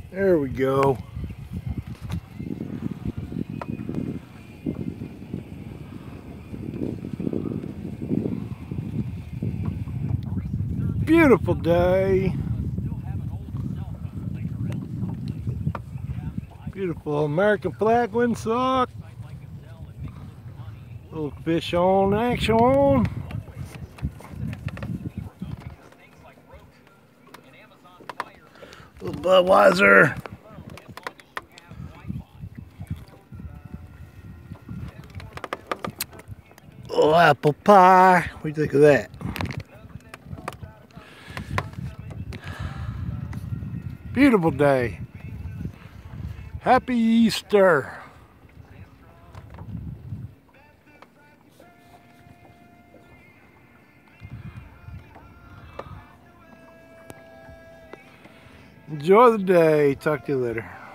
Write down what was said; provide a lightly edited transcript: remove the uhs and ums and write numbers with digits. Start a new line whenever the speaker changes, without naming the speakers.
There we go. Beautiful day. Beautiful American flag windsock. Little fish on, action on. Little Budweiser. Little apple pie. What do you think of that? Beautiful day. Happy Easter. Enjoy the day. Talk to you later.